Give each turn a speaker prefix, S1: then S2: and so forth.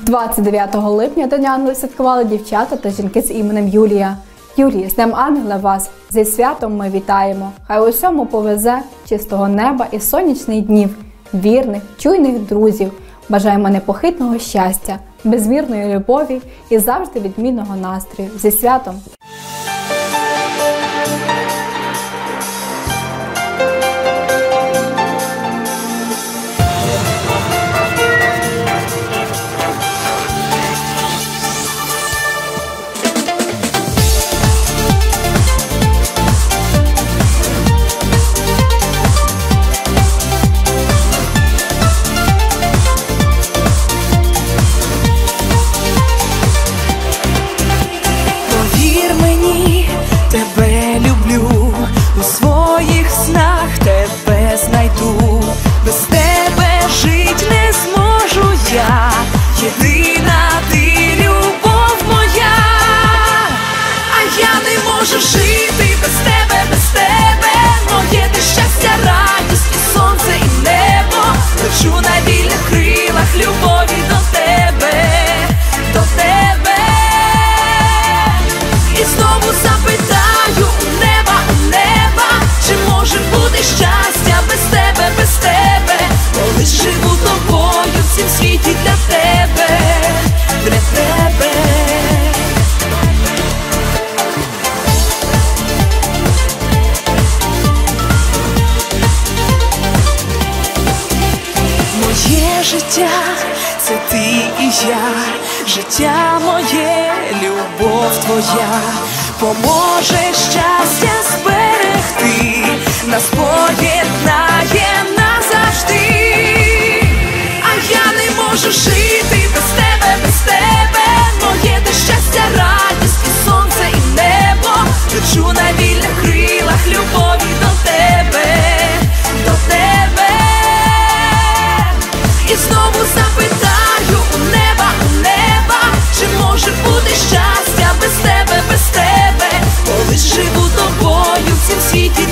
S1: 29 липня День ангелів святкували дівчата та жінки з іменем Юлія. Юлії, з Днем Ангела вас! Зі святом ми вітаємо! Хай усьому повезе, чистого неба і сонячних днів, вірних, чуйних друзів. Бажаємо непохитного щастя, безмірної любові і завжди відмінного настрою. Зі святом!
S2: Тебе люблю, у своїх снах тебе знайду. Без тебе жить не зможу я, єдина ти любов моя. А я не можу жити без тебе, моє ти щастя, радість і сонце і небо. Лечу на вільних крилах любові до тебе, до тебе. І знову запитаю у неба, чи може бути щастя без тебе, коли живу тобою в цім світі для тебе, для тебе. Моє життя – це ти і я, життя моє, любов твоя, поможе щастя зберегти, нас поєднає назавжди. А я не можу жити без тебе, моє ти щастя, радість і сонце і небо. Лечу на вільних крилах любові до тебе, до тебе. І знову запитаю у неба, чи може бути щастя без тебе, коли живу тобою в цім світі